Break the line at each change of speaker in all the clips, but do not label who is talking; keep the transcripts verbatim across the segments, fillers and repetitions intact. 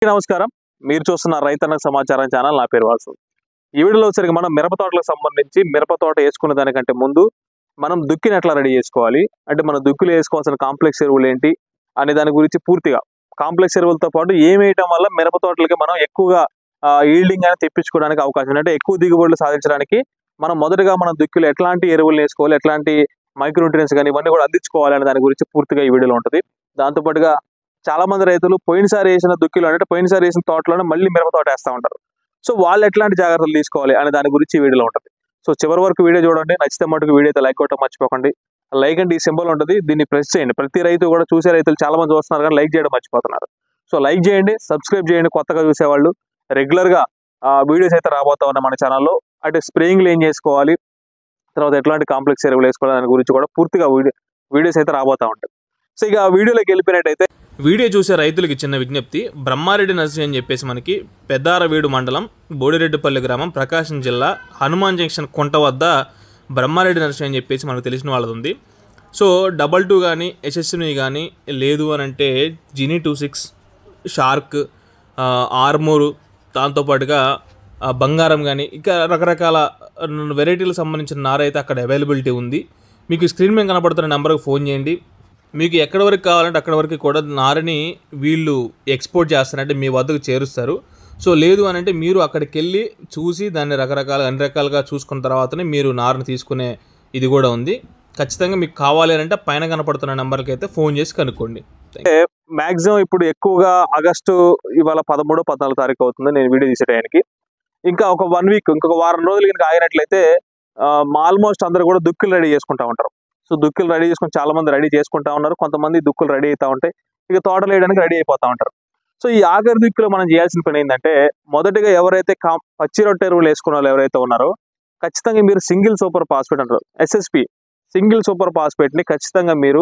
నమస్కారం. మీరు చూస్తున్న రైతన్న సమాచారం ఛానల్. నా పేరు వాసు. ఈ వీడియోలో వచ్చరికి మనం మిరప తోటలకు సంబంధించి మిరప తోట వేసుకునే దానికంటే ముందు మనం దుక్కిని ఎట్లా రెడీ చేసుకోవాలి, అంటే మన దుక్కులు వేసుకోవాల్సిన కాంప్లెక్స్ ఎరువులు ఏంటి అనే దాని గురించి పూర్తిగా, కాంప్లెక్స్ ఎరువులతో పాటు ఏం వేయటం వల్ల మిరప తోటలకి మనం ఎక్కువగా ఈల్డింగ్ అనేది తెప్పించుకోవడానికి అవకాశం ఉంది, అంటే ఎక్కువ దిగుబడులు సాధించడానికి మనం మొదటగా మన దుక్కులు ఎట్లాంటి ఎరువులు వేసుకోవాలి, ఎట్లాంటి మైక్రోన్యూట్రియన్స్ కానీ ఇవన్నీ కూడా అందించుకోవాలి అనే దాని గురించి పూర్తిగా ఈ వీడియోలో ఉంటుంది. దాంతోపాటుగా చాలా మంది రైతులు పోయినసారి వేసిన దుక్కిలో అంటే పోయినసారి వేసిన తోటలోనే మళ్ళీ మిరప తోట వేస్తూ ఉంటారు. సో వాళ్ళు ఎట్లాంటి జాగ్రత్తలు తీసుకోవాలి అనే దాని గురించి ఈ వీడియోలో ఉంటుంది. సో చివరి వరకు వీడియో చూడండి. నచ్చితే మటుకు వీడియో అయితే లైక్ కొట్టడం మర్చిపోకండి. లైక్ అంటే ఈ సింబల్ ఉంటుంది, దీన్ని ప్రెస్ చేయండి. ప్రతి రైతు కూడా చూసే రైతులు చాలా మంది చూస్తున్నారు కానీ లైక్ చేయడం మర్చిపోతున్నారు. సో లైక్ చేయండి, సబ్స్క్రైబ్ చేయండి. కొత్తగా చూసేవాళ్ళు రెగ్యులర్గా వీడియోస్ అయితే రాబోతా ఉన్నాయి మన ఛానల్లో. అంటే స్ప్రేయింగ్లు ఏం చేసుకోవాలి, తర్వాత ఎట్లాంటి కాంప్లెక్స్ ఎరువులు వేసుకోవాలి దాని గురించి కూడా పూర్తిగా వీడియో వీడియోస్ అయితే రాబోతూ ఉంటాయి. సో ఇక వీడియోలోకి వెళ్ళిపోయినట్టయితే,
వీడియో చూసే రైతులకి చిన్న విజ్ఞప్తి. బ్రహ్మారెడ్డి నర్సరీ అని చెప్పేసి మనకి పెద్దారవీడు మండలం బోడిరెడ్డిపల్లి గ్రామం ప్రకాశం జిల్లా హనుమాన్ జంక్షన్ కుంట వద్ద బ్రహ్మారెడ్డి నర్సరీ అని చెప్పేసి మనకు తెలిసిన వాళ్ళది ఉంది. సో డబల్ టూ కానీ యశస్విని కానీ లేదు అని అంటే జినీ టూ సిక్స్, షార్క్, ఆర్మూరు, దాంతోపాటుగా బంగారం కానీ ఇంకా రకరకాల వెరైటీలకు సంబంధించిన నార అయితే అక్కడ అవైలబిలిటీ ఉంది. మీకు స్క్రీన్ మీద కనపడుతున్న నెంబర్కి ఫోన్ చేయండి. మీకు ఎక్కడి వరకు కావాలంటే అక్కడ వరకు కూడా నారని వీళ్ళు ఎక్స్పోర్ట్ చేస్తారంటే మీ వద్దకు చేరుస్తారు. సో లేదు అని అంటే మీరు అక్కడికి వెళ్ళి చూసి దాన్ని రకరకాల అన్ని రకాలుగా చూసుకున్న తర్వాతనే మీరు నారని తీసుకునే ఇది కూడా ఉంది. ఖచ్చితంగా మీకు కావాలి అని అంటే పైన కనపడుతున్న నెంబర్కి అయితే ఫోన్ చేసి కనుక్కోండి.
మ్యాక్సిమం ఇప్పుడు ఎక్కువగా ఆగస్టు ఇవాళ పదమూడు పద్నాలుగు తారీఖు అవుతుంది నేను వీడియో తీసే టైంకి. ఇంకా ఒక వన్ వీక్ ఇంకొక వారం రోజులు కనుక ఆగినట్లయితే ఆల్మోస్ట్ అందరూ కూడా దుక్కులు రెడీ చేసుకుంటూ ఉంటారు. సో దుక్కులు రెడీ చేసుకుని చాలా మంది రెడీ చేసుకుంటా ఉన్నారు. కొంతమంది దుక్కులు రెడీ అవుతూ ఉంటాయి, ఇక తోటలు వేయడానికి రెడీ అయిపోతూ ఉంటారు. సో ఈ ఆఖరి దుక్కులో మనం చేయాల్సిన పని ఏంటంటే, మొదటిగా ఎవరైతే కా పచ్చి రొట్టె ఎరువులు వేసుకున్న వాళ్ళు ఎవరైతే ఉన్నారో ఖచ్చితంగా మీరు సింగిల్ సూపర్ ఫాస్ఫేట్ అంటారు, ఎస్ఎస్పి సింగిల్ సూపర్ ఫాస్ఫేట్ని ఖచ్చితంగా మీరు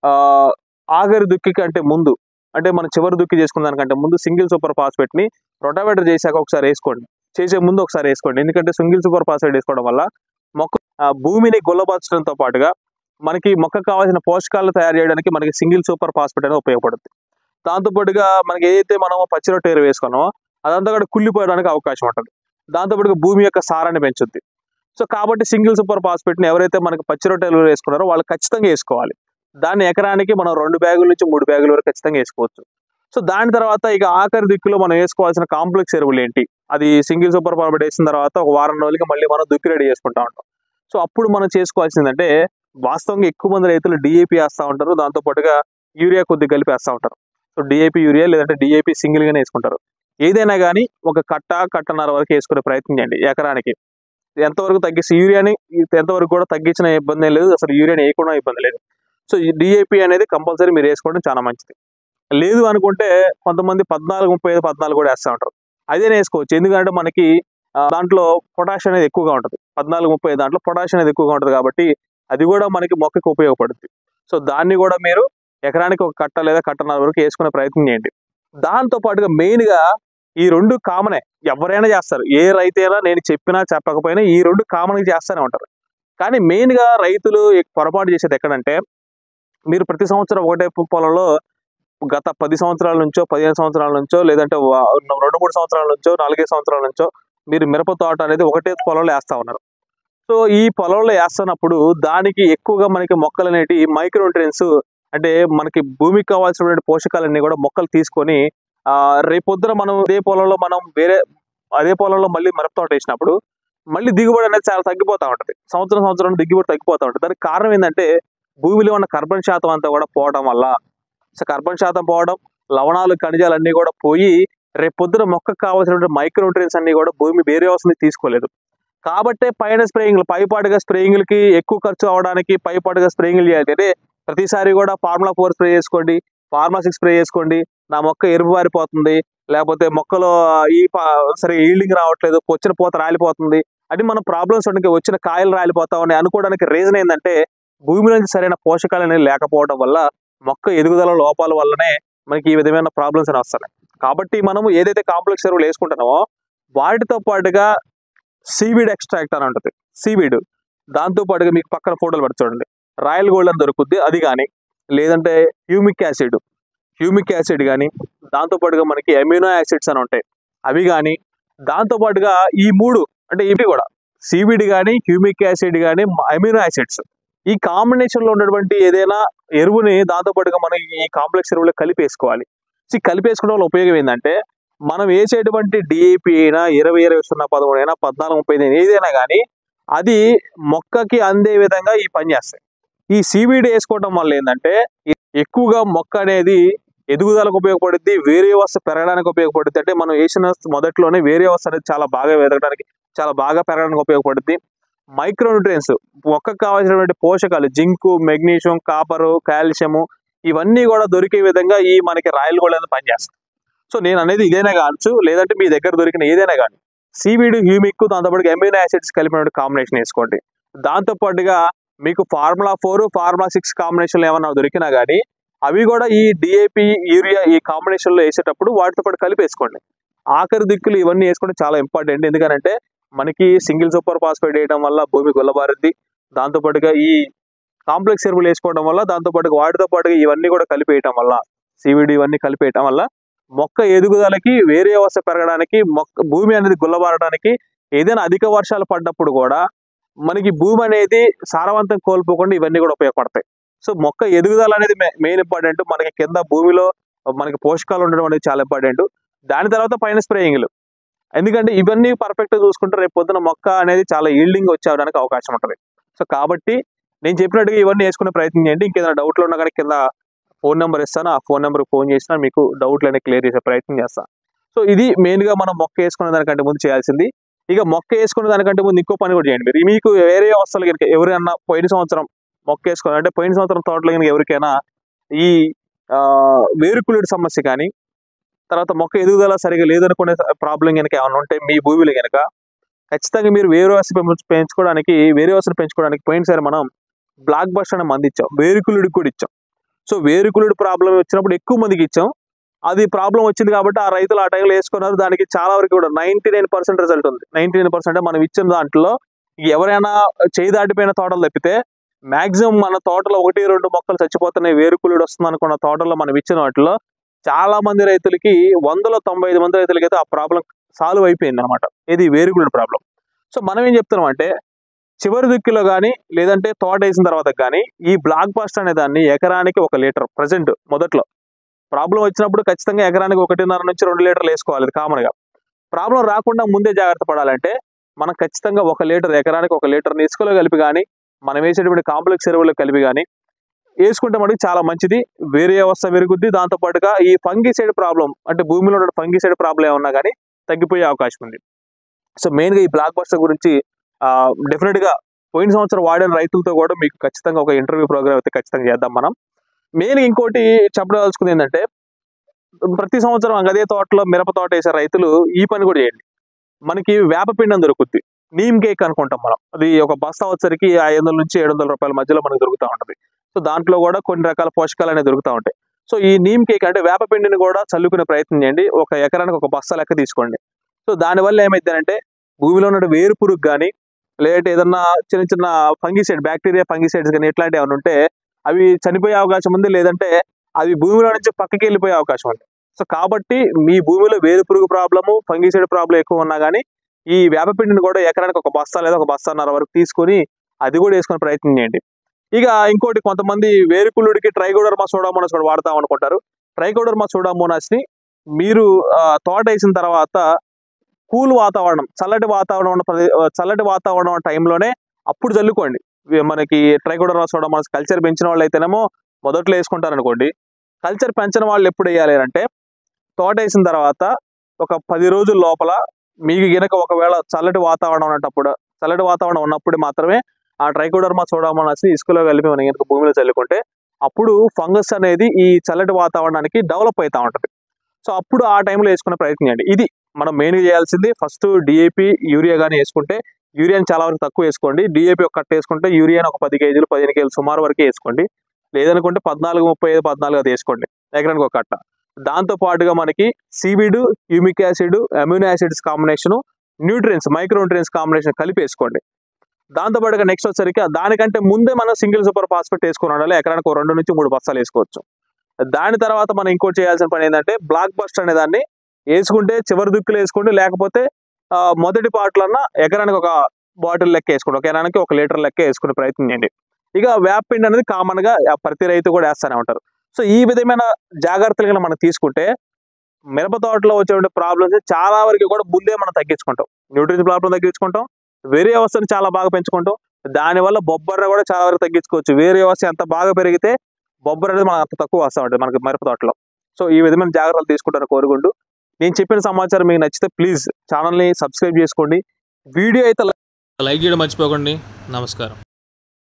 ఆఖరి దుక్కి కంటే ముందు, అంటే మన చివరి దుక్కి చేసుకున్న దానికంటే ముందు సింగిల్ సూపర్ ఫాస్ఫేట్ని రొటావేటర్ చేశాక ఒకసారి వేసుకోండి, చేసే ముందు ఒకసారి వేసుకోండి. ఎందుకంటే సింగిల్ సూపర్ ఫాస్ఫేట్ వేసుకోవడం వల్ల మొక్క భూమిని గుల్లపరచడంతో పాటుగా మనకి మొక్కకు కావాల్సిన పోషకాలు తయారు చేయడానికి మనకి సింగిల్ సూపర్ ఫాస్ఫేట్ అనేది ఉపయోగపడుతుంది. దాంతోపాటుగా మనకి ఏదైతే మనము పచ్చి రొట్టె ఎరువు వేసుకున్నామో అదంతా కూడా కుళ్ళిపోయడానికి అవకాశం ఉంటుంది. దాంతోపాటుగా భూమి యొక్క సారాన్ని పెంచుద్ది. సో కాబట్టి సింగిల్ సూపర్ ఫాస్ఫేట్ని ఎవరైతే మనకి పచ్చి రొట్టె ఎరువులు వేసుకున్నారో వాళ్ళు ఖచ్చితంగా వేసుకోవాలి. దాన్ని ఎకరానికి మనం రెండు బ్యాగుల నుంచి మూడు బ్యాగుల వరకు ఖచ్చితంగా వేసుకోవచ్చు. సో దాని తర్వాత ఇక ఆఖరి దిక్కులో మనం వేసుకోవాల్సిన కాంప్లెక్స్ ఎరువులు ఏంటి, అది సింగిల్ సూపర్ ఫాస్ఫేట్ వేసిన తర్వాత ఒక వారం రోజులకి మళ్ళీ మనం దుక్కి రెడీ చేసుకుంటా ఉంటాం. సో అప్పుడు మనం చేసుకోవాల్సిందంటే, వాస్తవంగా ఎక్కువ మంది రైతులు డిఏపి వేస్తూ ఉంటారు, దాంతోపాటుగా యూరియా కొద్దిగా కలిపి వేస్తూ ఉంటారు. సో డిఏపి యూరియా లేదంటే డిఏపి సింగిల్గానే వేసుకుంటారు. ఏదైనా కానీ ఒక కట్ట కట్టన్నర వరకు వేసుకునే ప్రయత్నం చేయండి ఎకరానికి. ఎంతవరకు తగ్గిస్తే యూరియాని ఎంతవరకు కూడా తగ్గించిన ఇబ్బంది లేదు, అసలు యూరియాని వేయకుండా ఇబ్బంది లేదు. సో ఈ డిఏపి అనేది కంపల్సరీ మీరు వేసుకోవడం చాలా మంచిది. లేదు అనుకుంటే కొంతమంది పద్నాలుగు ముప్పై ఐదు పద్నాలుగు కూడా వేస్తూ ఉంటారు, అదే వేసుకోవచ్చు. ఎందుకంటే మనకి దాంట్లో పొటాష్ అనేది ఎక్కువగా ఉంటుంది, పద్నాలుగు ముప్పై దాంట్లో పొటాష్ అనేది ఎక్కువగా ఉంటుంది కాబట్టి అది కూడా మనకి మొక్కకి ఉపయోగపడుతుంది. సో దాన్ని కూడా మీరు ఎకరానికి ఒక కట్ట లేదా కట్టన్నర వరకు వేసుకునే ప్రయత్నం చేయండి. దాంతో పాటుగా మెయిన్గా ఈ రెండు కామనే, ఎవరైనా చేస్తారు, ఏ రైతైనా నేను చెప్పినా చెప్పకపోయినా ఈ రెండు కామన్గా చేస్తూనే ఉంటారు. కానీ మెయిన్గా రైతులు పొరపాటు చేసేది ఎక్కడంటే, మీరు ప్రతి సంవత్సరం ఒకటే పొలంలో గత పది సంవత్సరాల నుంచో పదిహేను సంవత్సరాల నుంచో లేదంటే రెండు మూడు సంవత్సరాల నుంచో నాలుగైదు సంవత్సరాల నుంచో మీరు మిరప తోట అనేది ఒకటే పొలంలో వేస్తూ ఉన్నారు. సో ఈ పొలంలో వేస్తున్నప్పుడు దానికి ఎక్కువగా మనకి మొక్కలు అనేటి మైక్రోన్యూట్రియన్స్, అంటే మనకి భూమికి కావాల్సినటువంటి పోషకాలన్నీ కూడా మొక్కలు తీసుకొని రేపొద్దున మనం అదే పొలంలో మనం వేరే అదే పొలంలో మళ్ళీ మిరప తోట వేసినప్పుడు మళ్ళీ దిగుబడి అనేది చాలా తగ్గిపోతూ ఉంటుంది. సంవత్సరం సంవత్సరం దిగుబడి తగ్గిపోతూ ఉంటుంది. దానికి కారణం ఏంటంటే, భూమిలో ఉన్న కార్బన్ శాతం అంతా కూడా పోవడం వల్ల, సో కార్బన్ శాతం పోవడం, లవణాలు ఖనిజాలు అన్నీ కూడా పోయి రేపొద్దున మొక్కకు కావాల్సినటువంటి మైక్రోన్యూట్రియన్స్ అన్ని కూడా భూమి వేరే అవసరం తీసుకోలేదు. కాబట్టే పైన స్ప్రేయింగ్లు పైపాటుగా స్ప్రేయింగ్లకి ఎక్కువ ఖర్చు అవడానికి పైపాటుగా స్ప్రేయింగ్లు చేయాలి. అంటే ప్రతిసారి కూడా ఫార్ములా ఫోర్ స్ప్రే చేసుకోండి, ఫార్ములా సిక్స్ స్ప్రే చేసుకోండి, నా మొక్క ఎరుపు పారిపోతుంది, లేకపోతే మొక్కలో ఈ సరే ఈల్డింగ్ రావట్లేదు, వచ్చిన పూత రాలిపోతుంది అని మన ప్రాబ్లమ్స్ ఉండడానికి వచ్చిన కాయలు రాలిపోతా ఉన్నాయి అనుకోవడానికి రీజన్ ఏంటంటే, భూమి నుంచి సరైన పోషకాలు అనేవి లేకపోవడం వల్ల మొక్క ఎదుగుదల లోపాల వల్లనే మనకి ఈ విధమైన ప్రాబ్లమ్స్ అని వస్తున్నాయి. కాబట్టి మనము ఏదైతే కాంప్లెక్స్ ఎరువులు వేసుకుంటున్నామో వాటితో పాటుగా సీవీడ్ ఎక్స్ట్రాక్ట్ అని ఉంటుంది, సీవీడ్, దాంతో పాటుగా మీకు పక్కన ఫోటోలు పెట్టి చూడండి, రాయల్ గోల్డ్ అని దొరుకుద్ది అది కానీ, లేదంటే హ్యూమిక్ యాసిడ్ హ్యూమిక్ యాసిడ్ కానీ, దాంతోపాటుగా మనకి అమినో యాసిడ్స్ అని ఉంటాయి అవి కానీ, దాంతోపాటుగా ఈ మూడు అంటే ఇవి కూడా సివిడి కానీ, హ్యూమిక్ యాసిడ్ కానీ, అమినో యాసిడ్స్ ఈ కాంబినేషన్లో ఉన్నటువంటి ఏదైనా ఎరువుని దాంతోపాటుగా మనం ఈ కాంప్లెక్స్ ఎరువులు కలిపేసుకోవాలి. ఈ కలిపేసుకోవడం వల్ల ఉపయోగం ఏంటంటే మనం వేసేటువంటి డిఏపి అయినా ఇరవై ఇరవై సున్నా పదమూడు అయినా పద్నాలుగు ముప్పై ఏదైనా కానీ అది మొక్కకి అందే విధంగా ఈ పని చేస్తాయి. ఈ సివిడి వేసుకోవడం వల్ల ఏంటంటే ఎక్కువగా మొక్క అనేది ఎదుగుదలకు ఉపయోగపడుద్ది, వేరే వ్యవస్థ పెరగడానికి ఉపయోగపడుద్ది. అంటే మనం వేసిన మొదట్లోనే వేరే వ్యవస్థ అనేది చాలా బాగా ఎదగడానికి చాలా బాగా పెరగడానికి ఉపయోగపడుద్ది. మైక్రోన్యూట్రియన్స్ మొక్కకు కావాల్సినటువంటి పోషకాలు జింకు, మెగ్నీషియం, కాపరు, కాల్షియము ఇవన్నీ కూడా దొరికే విధంగా ఈ మనకి రాయల్ గోల్డ్ అనేది పనిచేస్తుంది. సో నేను అనేది ఇదైనా కావచ్చు, లేదంటే మీ దగ్గర దొరికిన ఏదైనా కానీ సివిడి, హ్యూమిక్ దాంతోపాటు అమినో యాసిడ్స్ కలిపిన కాంబినేషన్ వేసుకోండి. దాంతోపాటుగా మీకు ఫార్ములా ఫోర్ ఫార్ములా సిక్స్ కాంబినేషన్లు ఏమన్నా దొరికినా కానీ అవి కూడా ఈ డిఏపి, యూరియా ఈ కాంబినేషన్లో వేసేటప్పుడు వాటితో పాటు కలిపి వేసుకోండి. ఆఖరి దిక్కులు ఇవన్నీ వేసుకోవడం చాలా ఇంపార్టెంట్. ఎందుకంటే మనకి సింగిల్ సూపర్ ఫాస్ఫేట్ వేయడం వల్ల భూమి గుల్లబారుద్ది. దాంతోపాటుగా ఈ కాంప్లెక్స్ ఎరువులు వేసుకోవడం వల్ల దాంతోపాటుగా వాటితో పాటుగా ఇవన్నీ కూడా కలిపేయటం వల్ల సివిడి ఇవన్నీ కలిపేయటం వల్ల మొక్క ఎదుగుదలకి, వేరే వ్యవస్థ పెరగడానికి, మొక్క భూమి అనేది గుల్లబారడానికి, ఏదైనా అధిక వర్షాలు పడ్డప్పుడు కూడా మనకి భూమి అనేది సారవంతం కోల్పోకుండా ఇవన్నీ కూడా ఉపయోగపడతాయి. సో మొక్క ఎదుగుదల అనేది మెయిన్ ఇంపార్టెంట్. మనకి కింద భూమిలో మనకి పోషకాలు ఉండడం అనేది చాలా ఇంపార్టెంట్. దాని తర్వాత పైన స్ప్రేయింగ్లు, ఎందుకంటే ఇవన్నీ పర్ఫెక్ట్ చూసుకుంటే రేపు పొద్దున మొక్క అనేది చాలా ఈల్డింగ్ వచ్చేవడానికి అవకాశం ఉంటుంది. సో కాబట్టి నేను చెప్పినట్టుగా ఇవన్నీ వేసుకునే ప్రయత్నం చేయండి. ఇంకేదైనా డౌట్లు ఉన్నా కానీ కింద ఫోన్ నెంబర్ ఇస్తాను, ఆ ఫోన్ నెంబర్కి ఫోన్ చేసినా మీకు డౌట్లు అనేవి క్లియర్ చేసే ప్రయత్నం చేస్తాను. సో ఇది మెయిన్గా మనం మొక్క వేసుకునే దానికంటే ముందు చేయాల్సింది. ఇక మొక్క వేసుకునే దానికంటే ముందు ఇంకో పని కూడా చేయండి. మీరు మీకు వేరే అవస్థలు కనుక ఎవరైనా పోయిన సంవత్సరం మొక్క వేసుకోవాలి అంటే పోయిన సంవత్సరం తోటలో కనుక ఎవరికైనా ఈ వేరుకుళ్ళుడి సమస్య కానీ, తర్వాత మొక్క ఎదుగుదల సరిగా లేదనుకునే ప్రాబ్లం కనుక ఏమైనా ఉంటే మీ భూమిలో కనుక ఖచ్చితంగా మీరు వేరు వ్యవస్థ పెంచుకోవడానికి వేరే వ్యవస్థను పెంచుకోవడానికి పోయినసారి మనం బ్లాక్ బస్టర్ అనే మంది ఇచ్చాం, వేరుకుళ్ళుడికి కూడా ఇచ్చాం. సో వేరుకుళ్ళుడి ప్రాబ్లం వచ్చినప్పుడు ఎక్కువ మందికి ఇచ్చాం. అది ప్రాబ్లం వచ్చింది కాబట్టి ఆ రైతులు ఆ టైంలో వేసుకున్నారు. దానికి చాలా వరకు కూడా నైన్టీ నైన్ పర్సెంట్ రిజల్ట్ ఉంది. నైన్టీ నైన్ పర్సెంట్ మనం ఇచ్చిన దాంట్లో ఎవరైనా చేయి దాటిపోయిన తోటలు తప్పితే మాక్సిమం మన తోటలో ఒకటి రెండు మొక్కలు చచ్చిపోతున్నాయి, వేరుకుళ్ళుడు వస్తుంది అనుకున్న తోటల్లో మనం ఇచ్చిన వాటిలో చాలా మంది రైతులకి వందలో తొంభై ఐదు మంది రైతులకి అయితే ఆ ప్రాబ్లం సాల్వ్ అయిపోయింది అనమాట. ఇది వేరుకుళ్ళుడి ప్రాబ్లం. సో మనం ఏం చెప్తున్నాం అంటే చివరి దిక్కులో కానీ లేదంటే తోట వేసిన తర్వాత కానీ ఈ బ్లాక్ బస్టర్ అనే దాన్ని ఎకరానికి ఒక లీటర్ ప్రజెంట్ మొదట్లో ప్రాబ్లం వచ్చినప్పుడు ఖచ్చితంగా ఎకరానికి ఒకటిన్నర నుంచి రెండు లీటర్లు వేసుకోవాలి. ఇది కామన్గా. ప్రాబ్లం రాకుండా ముందే జాగ్రత్త పడాలంటే మనం ఖచ్చితంగా ఒక లీటర్ ఎకరానికి ఒక లీటర్ ఇసుకలో కలిపి కానీ మనం వేసేటువంటి కాంప్లెక్స్ ఎరువుల్లో కలిపి కానీ వేసుకుంటే మనకి చాలా మంచిది. వేరే వ్యవస్థ పెరుగుద్ది. దాంతోపాటుగా ఈ ఫంగిసైడ్ ప్రాబ్లం అంటే భూమిలో ఉన్న ఫంగిసైడ్ ప్రాబ్లం ఏమన్నా కానీ తగ్గిపోయే అవకాశం ఉంది. సో మెయిన్గా ఈ బ్లాక్ బస్టర్ గురించి డెఫినెట్గా పోయిన సంవత్సరం వాడిన రైతులతో కూడా మీకు ఖచ్చితంగా ఒక ఇంటర్వ్యూ ప్రోగ్రామ్ అయితే ఖచ్చితంగా చేద్దాం మనం. మెయిన్ ఇంకోటి చెప్పదలుచుకుంది ఏంటంటే ప్రతి సంవత్సరం అదే తోటలో మిరప తోట వేసే రైతులు ఈ పని కూడా చేయండి. మనకి వేపపిండం దొరుకుద్ది, నీమ్ కేక్ అనుకుంటాం మనం. అది ఒక బస్తా వచ్చరికి ఐదు వందల నుంచి ఏడు వందల రూపాయల మధ్యలో మనకు దొరుకుతూ ఉంటుంది. సో దాంట్లో కూడా కొన్ని రకాల పోషకాలు అనేవి దొరుకుతూ ఉంటాయి. సో ఈ నీమ్ కేక్ అంటే వేపపిండిని కూడా చల్లుకునే ప్రయత్నం చేయండి. ఒక ఎకరానికి ఒక బస్తా లెక్క తీసుకోండి. సో దానివల్ల ఏమైందంటే భూమిలో ఉన్న వేరు పురుగు కానీ లేదంటే ఏదన్నా చిన్న చిన్న ఫంగిసైడ్ బ్యాక్టీరియా ఫంగిసైడ్స్ కానీ ఇట్లాంటివి ఏమైనా ఉంటే అవి చనిపోయే అవకాశం ఉంది, లేదంటే అవి భూమిలో నుంచి పక్కకి వెళ్ళిపోయే అవకాశం ఉంది. సో కాబట్టి మీ భూమిలో వేరు పురుగు ప్రాబ్లము, ఫంగిసైడ్ ప్రాబ్లం ఎక్కువ ఉన్నా కానీ ఈ వేపపిండిని కూడా ఎకరానికి ఒక బస్తా లేదా ఒక బస్తాన్నర వరకు తీసుకొని అది కూడా వేసుకునే ప్రయత్నం చేయండి. ఇక ఇంకోటి కొంతమంది వేరుకుళ్ళుడికి ట్రైకోడర్మా సూడోమోనాస్ కూడా వాడతాం అనుకుంటారు. ట్రైకోడర్మా సూడోమోనాస్ని మీరు తోట వేసిన తర్వాత కూల్ వాతావరణం చల్లటి వాతావరణం చల్లటి వాతావరణం టైంలోనే అప్పుడు చల్లుకోండి. మనకి ట్రైకోడర్మా సూడోమోనాస్ కల్చర్ పెంచిన వాళ్ళు అయితేనేమో మొదట్లో వేసుకుంటారు అనుకోండి. కల్చర్ పెంచిన వాళ్ళు ఎప్పుడు వేయాలి అంటే తోట వేసిన తర్వాత ఒక పది రోజుల లోపల మీకు గనక ఒకవేళ చల్లటి వాతావరణం ఉన్నప్పుడు చల్లటి వాతావరణం ఉన్నప్పుడు మాత్రమే ఆ ట్రైకోడర్మా సూడోమోనాస్ ఇసుకలో కలిపి మనం కనుక భూమిలో చల్లుకుంటే అప్పుడు ఫంగస్ అనేది ఈ చల్లటి వాతావరణానికి డెవలప్ అవుతూ ఉంటుంది. సో అప్పుడు ఆ టైంలో వేసుకునే ప్రయత్నం చేయండి. ఇది మనం మెయిన్గా చేయాల్సింది. ఫస్ట్ డిఏపి యూరియా కానీ వేసుకుంటే యూరియాని చాలా వరకు తక్కువ వేసుకోండి. డిఏపి ఒక కట్ట వేసుకుంటే యూరియాని ఒక పది కేజీలు పదిహేను కేజీలు సుమారు వరకే వేసుకోండి. లేదనుకుంటే పద్నాలుగు ముప్పై ఐదు పద్నాలుగు అది వేసుకోండి ఎకరానికి ఒక కట్ట. దాంతో పాటుగా మనకి seaweed, humic acid, amino acids combination, nutrients micro nutrients combination కలిపి వేసుకోండి. దాంతోపాటుగా నెక్స్ట్ వచ్చరికి దానికంటే ముందే మనం సింగిల్ సూపర్ ఫాస్ఫేట్ వేసుకుని ఉండాలి. ఎకరానికి రెండు నుంచి మూడు బస్తాలు వేసుకోవచ్చు. దాని తర్వాత మనం ఇంకోటి చేయాల్సిన పని ఏంటంటే బ్లాక్ బస్టర్ అనే దాన్ని వేసుకుంటే చివరి దుక్కులు వేసుకుంటే, లేకపోతే మొదటి పాటలన్నా ఎకరానికి ఒక బాటిల్ లెక్క వేసుకోండి, ఒక ఎకరానికి ఒక లీటర్ లెక్క వేసుకునే ప్రయత్నం చేయండి. ఇక వేపపిండి అనేది కామన్ గా ప్రతి రైతు కూడా వేస్తూనే ఉంటారు. సో ఈ విధమైన జాగ్రత్తలు మనం తీసుకుంటే మిరప తోటలో వచ్చే ప్రాబ్లమ్స్ చాలా వరకు కూడా ముందే మనం తగ్గించుకుంటాం. న్యూట్రిషన్ ప్రాబ్లం తగ్గించుకుంటాం, వేరే వ్యవస్థను చాలా బాగా పెంచుకుంటాం. దానివల్ల బొబ్బర కూడా చాలా వరకు తగ్గించుకోవచ్చు. వేరే వ్యవస్థ ఎంత బాగా పెరిగితే బొబ్బర అనేది మనకు అంత తక్కువ వస్తూ ఉంటుంది మనకి మిరప తోటలో. సో ఈ విధమైన జాగ్రత్తలు తీసుకుంటారని కోరుకుంటూ, నేను చెప్పిన సమాచారం మీకు నచ్చితే ప్లీజ్ ఛానల్ని సబ్స్క్రైబ్ చేసుకోండి. వీడియో అయితే
లైక్ చేయడం మర్చిపోకండి. నమస్కారం.